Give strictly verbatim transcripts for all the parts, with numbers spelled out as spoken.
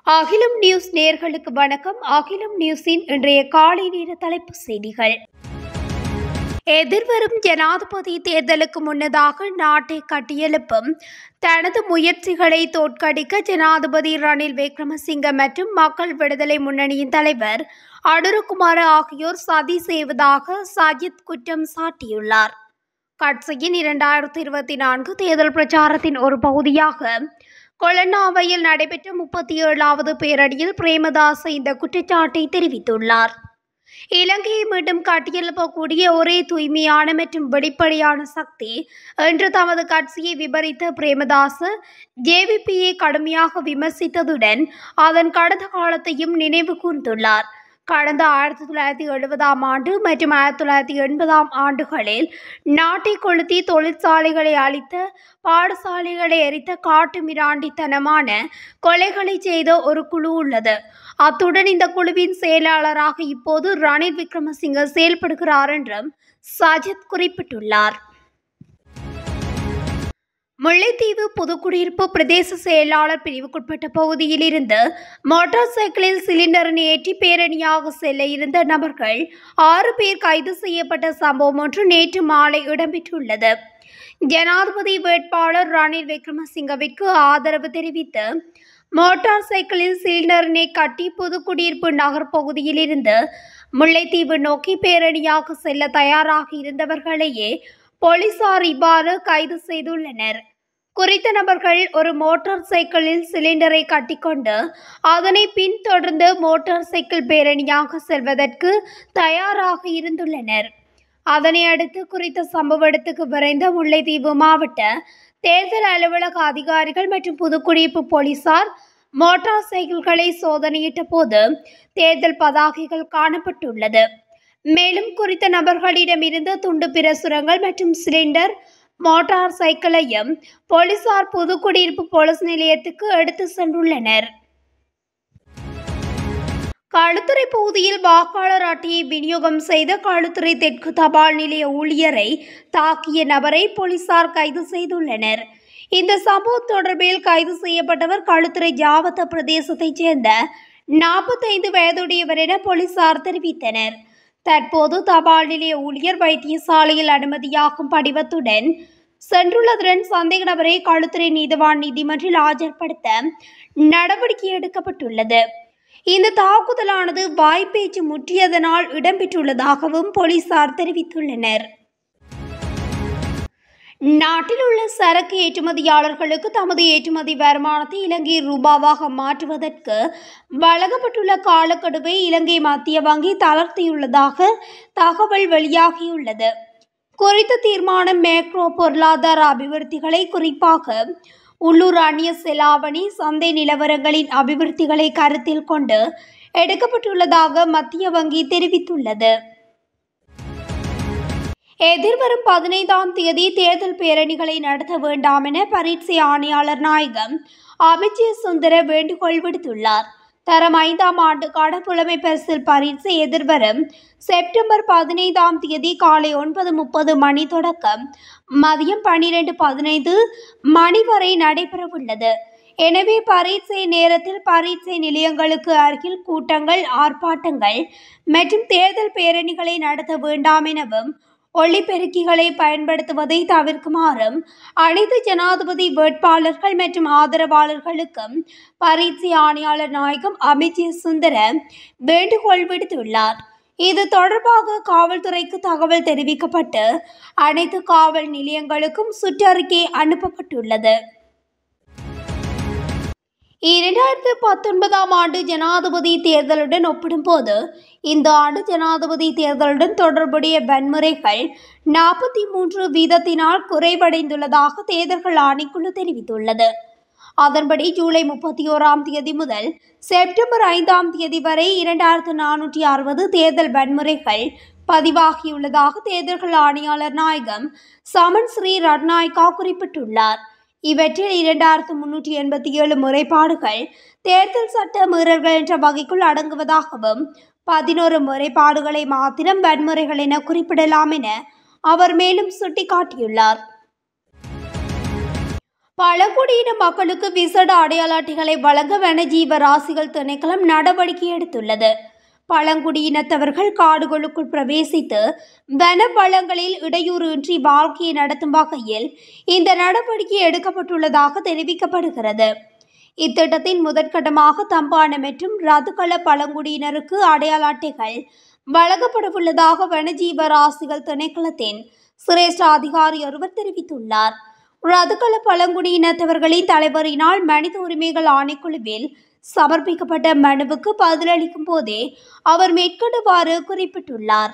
அகிலம் நியூஸ் நேயர்களுக்கு வணக்கம். அகிலம் நியூஸின் இன்றைய காலை நேர தலைப்புச் செய்திகள். எதிர்வரும் ஜனாதிபதி தேர்தலுக்கு முன்னதாக நாட்டை கட்டியெழுப்பும் தனது முயற்சிகளை தோற்கடிக்க ஜனாதிபதி ரணில் விக்ரமசிங்க மற்றும் மக்கள் விடுதலை முன்னணியின் தலைவர் அனுரகுமார ஆகியோர் சதி செய்வதாக சஜித் குற்றம் சாட்டியுள்ளார். கட்சியின் இரண்டாயிரத்தி இருபத்தி நான்கு தேர்தல் பிரச்சாரத்தின் ஒரு பகுதியாக கொலன்னாவையில் நடைபெற்ற முப்பத்தி ஏழாவது பேரணியில் பிரேமதாச இந்த குற்றச்சாட்டை தெரிவித்துள்ளார். இலங்கையை மீண்டும் கட்டியெழுப்பக்கூடிய ஒரே தூய்மையான மற்றும் வெளிப்படையான சக்தி என்று தமது கட்சியை விபரித்த பிரேமதாச ஜேவிபியை கடுமையாக விமர்சித்ததுடன் அதன் கடந்த காலத்தையும் நினைவு கூர்ந்துள்ளார். கடந்த ஆயிரத்தி தொள்ளாயிரத்தி எழுபதாம் ஆண்டு மற்றும் ஆயிரத்தி தொள்ளாயிரத்தி எண்பதாம் ஆண்டுகளில் நாட்டை கொளுத்தி தொழிற்சாலைகளை அழித்த, பாடசாலைகளை எரித்த காட்டு மிராண்டித்தனமான கொலைகளை செய்த ஒரு குழு உள்ளது. அத்துடன் இந்த குழுவின் செயலாளராக இப்போது ரணில் விக்ரமசிங்க செயல்படுகிறார் என்றும் சஜித் குறிப்பிட்டுள்ளார். முல்லைத்தீவு புதுக்குடியிருப்பு பிரதேச செயலாளர் பிரிவுக்குட்பட்ட பகுதியில் இருந்து மோட்டார் சைக்கிளில் சிலிண்டரினை ஏற்றி பேரணியாக செல்ல இருந்த நபர்கள் ஆறு பேர் கைது செய்யப்பட்ட சம்பவம் ஒன்று நேற்று மாலை இடம்பெற்றுள்ளது. ஜனாதிபதி வேட்பாளர் ரணில் விக்ரமசிங்கவிற்கு ஆதரவு தெரிவித்து மோட்டார் சைக்கிளில் சிலிண்டரினை கட்டி புதுக்குடியிருப்பு நகர் பகுதியில் இருந்து முல்லைத்தீவு நோக்கி பேரணியாக செல்ல தயாராக இருந்தவர்களையே போலீசார் இவ்வாறு கைது செய்துள்ளனர். குறித்த நபர்கள் ஒரு மோட்டார் சைக்கிளில் சிலிண்டரை கட்டிக்கொண்டு அதனை பின்தொடர்ந்து மோட்டார் சைக்கிள் பேரணியாக செல்வதற்கு தயாராக இருந்துள்ளனர். அதனை அடுத்து குறித்த சம்பவ இடத்துக்கு விரைந்த முல்லைத்தீவு மாவட்ட தேர்தல் அலுவலக அதிகாரிகள் மற்றும் புதுக்குடியிருப்பு போலீசார் மோட்டார் சைக்கிள்களை சோதனையிட்ட போது தேர்தல் பதாகைகள் காணப்பட்டுள்ளது. மேலும் குறித்த நபர்களிடமிருந்து துண்டு பிரசுரங்கள் மற்றும் சிலிண்டர், மோட்டார் சைக்கிளையும் போலீசார் புதுக்குடியிருப்பு போலீஸ் நிலையத்துக்கு எடுத்து சென்றுள்ளனர். களுத்துறை பகுதியில் வாக்காளர் அட்டையை விநியோகம் செய்த களுத்துறை தெற்கு தபால் நிலைய ஊழியரை தாக்கிய நபரை போலீசார் கைது செய்துள்ளனர். இந்த சம்பவம் தொடர்பில் கைது செய்யப்பட்டவர் களுத்துறை ஜாவத்த பிரதேசத்தைச் சேர்ந்த நாற்பத்தைந்து வயதுடையவர் என போலீசார் தெரிவித்தனர். தற்போது தபால் நிலைய ஊழியர் வைத்தியசாலையில் அனுமதியாகும் படிவத்துடன் சென்றுள்ளதுடன் சந்தேக நபரை களுத்துறை நீதவான் நீதிமன்றில் ஆஜர்படுத்த நடவடிக்கை எடுக்கப்பட்டுள்ளது. இந்த தாக்குதலானது வாய்ப்பேச்சு முற்றியதனால் இடம்பெற்றுள்ளதாகவும் போலீசார் தெரிவித்துள்ளனர். நாட்டில் உள்ள சரக்கு ஏற்றுமதியாளர்களுக்கு தமது ஏற்றுமதி வருமானத்தை இலங்கை ரூபாவாக மாற்றுவதற்கு வழங்கப்பட்டுள்ள காலக்கெடுவை இலங்கை மத்திய வங்கி தளர்த்தியுள்ளதாக தகவல் வெளியாகியுள்ளது. குறித்த தீர்மானம் மேக்ரோ பொருளாதார அபிவிருத்திகளை, குறிப்பாக உள்ளூர் அந்நிய செலாவணி சந்தை நிலவரங்களின் அபிவிருத்திகளை கருத்தில் கொண்டு எடுக்கப்பட்டுள்ளதாக மத்திய வங்கி தெரிவித்துள்ளது. எதிர்வரும் பதினைந்தாம் தேதி தேர்தல் பேரணிகளை நடத்த வேண்டாம் என பரீட்சை ஆணையாளர் நாயகம் அபிஜய சுந்தர வேண்டுகோள் விடுத்துள்ளார். தரம் ஐந்தாம் ஆண்டுக்கான புலமை பரிசில் பரீட்சை எதிர்வரும் செப்டம்பர் பதினைந்தாம் தேதி காலை ஒன்பது முப்பது மணி தொடக்கம் மதியம் பன்னிரண்டு பதினைந்து மணி வரை நடைபெறவுள்ளது. எனவே பரீட்சை நேரத்தில் பரீட்சை நிலையங்களுக்கு அருகில் கூட்டங்கள், ஆர்ப்பாட்டங்கள் மற்றும் தேர்தல் பேரணிகளை நடத்த வேண்டாம் எனவும் ஒளிபெருக்கிகளை பயன்படுத்துவதை தவிர்க்குமாறும் அனைத்து ஜனாதிபதி வேட்பாளர்கள் மற்றும் ஆதரவாளர்களுக்கும் பரீட்சை ஆணையாளர் நாயகம் அபிஜய சுந்தர வேண்டுகோள் விடுத்துள்ளார். இது தொடர்பாக காவல்துறைக்கு தகவல் தெரிவிக்கப்பட்டு அனைத்து காவல் நிலையங்களுக்கும் சுற்றறிக்கை அனுப்பப்பட்டுள்ளது. இரண்டாயிரத்தி பத்தொன்பதாம் ஆண்டு ஜனாதிபதி தேர்தலுடன் ஒப்பிடும்போது இந்த ஆண்டு ஜனாதிபதி தேர்தலுடன் தொடர்புடைய வன்முறைகள் நாற்பத்தி மூன்று வீதத்தினால் குறைவடைந்துள்ளதாக தேர்தல்கள் ஆணைக்குழு தெரிவித்துள்ளது. அதன்படி ஜூலை முப்பத்தி ஓராம் தேதி முதல் செப்டம்பர் ஐந்தாம் தேதி வரை இரண்டாயிரத்து நானூற்றி அறுபது தேர்தல் வன்முறைகள் பதிவாகியுள்ளதாக தேர்தல்கள் ஆணையாளர் நாயகம் சமன் ஸ்ரீ ரட்நாயக்கா குறிப்பிட்டுள்ளார். இவற்றில் இரண்டாயிரத்து முன்னூற்றி எண்பத்தி ஏழு முறைப்பாடுகள் தேர்தல் சட்ட மீறல்கள் என்ற வகைக்குள் அடங்குவதாகவும் பதினோரு முறைப்பாடுகளை மாத்திரம் வன்முறைகள் என குறிப்பிடலாம் என அவர் மேலும் சுட்டிக்காட்டியுள்ளார். பழங்குடியின மக்களுக்கு விசேட அடையாள அட்டைகளை வழங்க வனஜீவ ராசிகள் திணைக்களம் நடவடிக்கை எடுத்துள்ளது. பழங்குடியினத்தவர்கள் காடுகளுக்குள் பிரவேசித்து வன வளங்களில் இடையூறு இன்றி வாழ்க்கையை நடத்தும் வகையில் இந்த நடவடிக்கை எடுக்கப்பட்டுள்ளதாக தெரிவிக்கப்படுகிறது. இத்திட்டத்தின் முதற்கட்டமாக தம்பான மற்றும் ரதுகள பழங்குடியினருக்கு அடையாள அட்டைகள் வழங்கப்படவுள்ளதாக வனஜீவ ராசிகள் திணைக்களத்தின் சிரேஷ்ட அதிகாரி ஒருவர் தெரிவித்துள்ளார். ரதுகள பழங்குடியினத்தவர்களின் தலைவரினால் மனித உரிமைகள் ஆணைக்குழுவில் சமர்ப்பிக்கப்பட்ட மனுவுக்கு பதிலளிக்கும் போதே அவர் மேற்கொண்டவாறு குறிப்பிட்டுள்ளார்.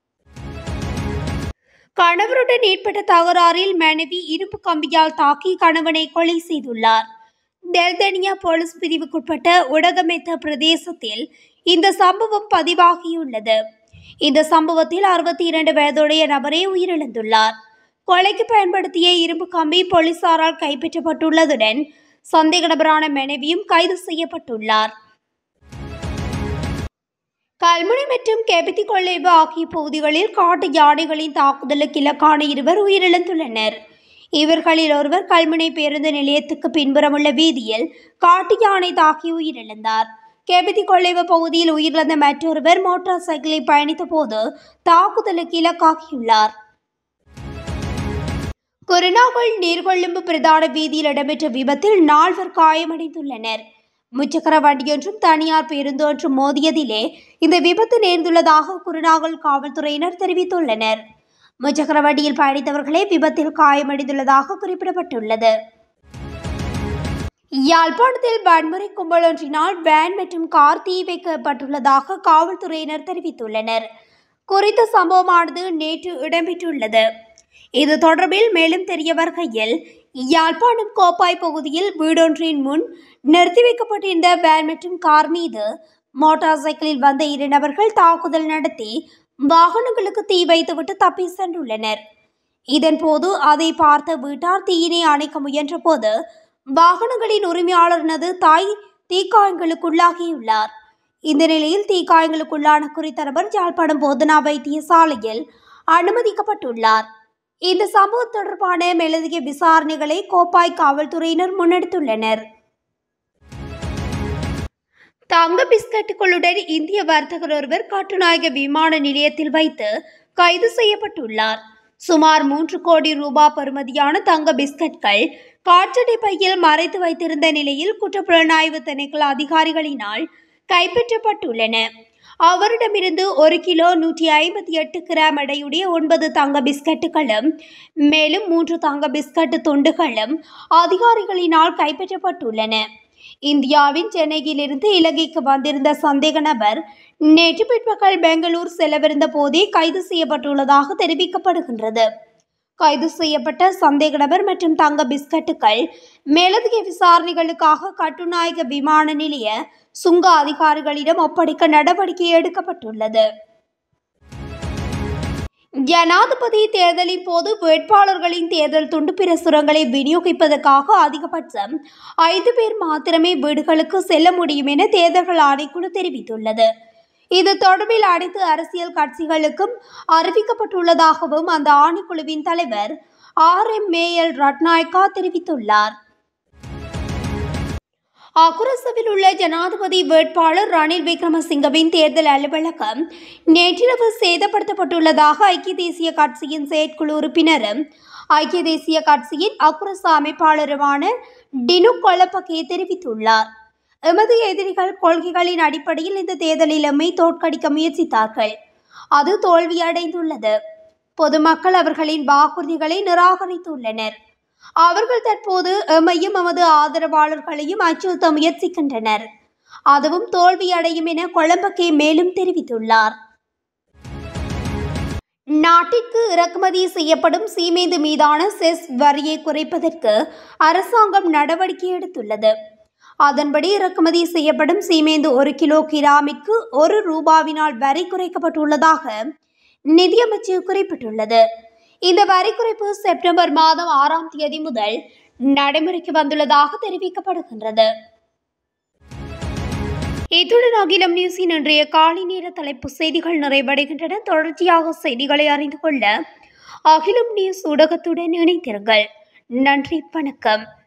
கணவருடன் ஏற்பட்ட தகராறில் மனைவி இரும்பு கம்பியால் தாக்கி கணவனை கொலை செய்துள்ளார். டெல்தனியா போலீஸ் பிரிவுக்குட்பட்ட உடகமெத்த பிரதேசத்தில் இந்த சம்பவம் பதிவாகியுள்ளது. இந்த சம்பவத்தில் அறுபத்தி இரண்டு வயதுடைய நபரே உயிரிழந்துள்ளார். கொலைக்கு பயன்படுத்திய இரும்பு கம்பி போலீசாரால் கைப்பற்றப்பட்டுள்ளதுடன் சந்தேக நபரான மனைவியும் கைது செய்யப்பட்டுள்ளார். கல்முனை மற்றும் கெபித்தி கொள்ளைவு ஆகிய பகுதிகளில் காட்டு யானைகளின் தாக்குதலுக்கு இலக்கான இருவர் உயிரிழந்துள்ளனர். இவர்களில் ஒருவர் கல்முனை பேருந்து நிலையத்துக்கு பின்புறமுள்ள வீதியில் காட்டு யானை தாக்கி உயிரிழந்தார். கெபித்தி கொள்ளைவு பகுதியில் உயிரிழந்த மற்றொருவர் மோட்டார் சைக்கிளில் பயணித்த போது தாக்குதலுக்கு இலக்காகியுள்ளார். குருநாகல் நீர்கொழும்பு பிரதான வீதியில் இடம்பெற்ற விபத்தில் நால்வர் காயமடைந்துள்ளனர். முச்சக்கர வண்டியொன்றும் தனியார் பேருந்து ஒன்றும் மோதியதிலே இந்த விபத்து நேர்ந்துள்ளதாக குருநாகல் காவல்துறையினர் தெரிவித்துள்ளனர். முச்சக்கர வண்டியில் பயணித்தவர்களே விபத்தில் காயமடைந்துள்ளதாக குறிப்பிடப்பட்டுள்ளது. யாழ்ப்பாணத்தில் வன்முறை கும்பல் ஒன்றினால் வேன் மற்றும் கார் தீ வைக்கப்பட்டுள்ளதாக காவல்துறையினர் தெரிவித்துள்ளனர். குறித்த சம்பவமானது நேற்று இடம்பெற்றுள்ளது. இது தொடர்பில் மேலும் தெரிய வருகையில், யாழ்ப்பாணம் கோப்பாய் பகுதியில் வீடொன்றின் முன் நிறுத்தி வைக்கப்பட்டிருந்த வேன் மற்றும் கார் மீது மோட்டார் சைக்கிளில் வந்த இரு நபர்கள் தாக்குதல் நடத்தி வாகனங்களுக்கு தீ வைத்துவிட்டு தப்பி சென்றுள்ளனர். இதன்போது அதை பார்த்த வீட்டார் தீயினை அணைக்க முயன்ற போது வாகனங்களின் உரிமையாளரினது தாய் தீக்காயங்களுக்குள்ளாகியுள்ளார். இந்த நிலையில் தீக்காயங்களுக்குள்ளான குறித்த நபர் யாழ்ப்பாணம் போதனா வைத்தியசாலையில் அனுமதிக்கப்பட்டுள்ளார். இந்த சம்பவம் தொடர்பான மேலதிக விசாரணைகளை கோப்பாய் காவல்துறையினர் முன்னெடுத்துள்ளனர். தங்க பிஸ்கட்டுகளுடன் இந்திய வர்த்தகர் ஒருவர் கட்டுநாயக்க விமான நிலையத்தில் வைத்து கைது செய்யப்பட்டுள்ளார். சுமார் மூன்று கோடி ரூபாய் பெறுமதியான தங்க பிஸ்கட்கள் காற்றடை பையில் மறைத்து வைத்திருந்த நிலையில் குற்றப்புலனாய்வு திணைக்கள அதிகாரிகளினால் கைப்பற்றப்பட்டுள்ளன. அவரிடமிருந்து ஒரு கிலோ நூற்றி ஐம்பத்தி எட்டு கிராம் எடையுடைய ஒன்பது தங்க பிஸ்கட்டுகளும் மேலும் மூன்று தங்க பிஸ்கட் துண்டுகளும் அதிகாரிகளினால் கைப்பற்றப்பட்டுள்ளன. இந்தியாவின் சென்னையிலிருந்து இலங்கைக்கு வந்திருந்த சந்தேக நபர் நேற்று பிற்பகல் பெங்களூர் செல்லவிருந்த போதே கைது செய்யப்பட்டுள்ளதாக தெரிவிக்கப்படுகின்றது. கைது செய்யப்பட்ட சந்தேக நபர் மற்றும் தங்க பிஸ்கட்டுகள் மேலதிக விசாரணைகளுக்காக கட்டுநாயக்க விமான நிலைய சுங்க அதிகாரிகளிடம் ஒப்படைக்க நடவடிக்கை எடுக்கப்பட்டுள்ளது. ஜனாதிபதி தேர்தலின் போது வேட்பாளர்களின் தேர்தல் துண்டு பிரசுரங்களை விநியோகிப்பதற்காக அதிகபட்சம் ஐந்து பேர் மாத்திரமே வீடுகளுக்கு செல்ல முடியும் என தேர்தல்கள் ஆணைக்குழு தெரிவித்துள்ளது. இது தொடர்பில் அனைத்து அரசியல் கட்சிகளுக்கும் அறிவிக்கப்பட்டுள்ளதாகவும் அந்த ஆணைக்குழுவின் தலைவர் ஆர் எம் மேயல் ரட்நாயக்கா தெரிவித்துள்ளார். அக்குரசவில் உள்ள ஜனாதிபதி வேட்பாளர் ரணில் விக்ரமசிங்கவின் தேர்தல் அலுவலகம் நேற்றிரவு சேதப்படுத்தப்பட்டுள்ளதாக ஐக்கிய தேசிய கட்சியின் செயற்குழு உறுப்பினரும் ஐக்கிய தேசிய கட்சியின் அக்குரச அமைப்பாளருமான டினு கொலப்பகே தெரிவித்துள்ளார். எமது எதிரிகள் கொள்கைகளின் அடிப்படையில் இந்த தேர்தலில் எம்மை தோற்கடிக்க முயற்சித்தார்கள். அது தோல்வியடைந்துள்ளது. பொதுமக்கள் அவர்களின் வாக்குறுதிகளை நிராகரித்துள்ளனர். அவர்கள் தற்போது எம்மையும் எமது ஆதரவாளர்களையும் அச்சுறுத்த முயற்சிக்கின்றனர். அதுவும் தோல்வியடையும் என கொலம்பகே மேலும் தெரிவித்துள்ளார். நாட்டிற்கு இறக்குமதி செய்யப்படும் சீமேந்து மீதான செஸ் வரியை குறைப்பதற்கு அரசாங்கம் நடவடிக்கை எடுத்துள்ளது. அதன்படி இறக்குமதி செய்யப்படும் சீமேந்து ஒரு கிலோ கிராமிற்கு ஒரு ரூபாவினால் வரி குறைக்கப்பட்டுள்ளதாக நிதியமைச்சு குறிப்பிட்டுள்ளது. இந்த வரி குறைப்பு செப்டம்பர் மாதம் ஆறாம் தேதி முதல் நடைமுறைக்கு வந்துள்ளதாக தெரிவிக்கப்படுகின்றது. இத்துடன் அகிலம் நியூஸின் இன்றைய காலை நேர தலைப்பு செய்திகள் நிறைவடைகின்றன. தொடர்ச்சியாக செய்திகளை அறிந்து கொள்ள அகிலம் நியூஸ் ஊடகத்துடன் இணைந்திருங்கள். நன்றி, வணக்கம்.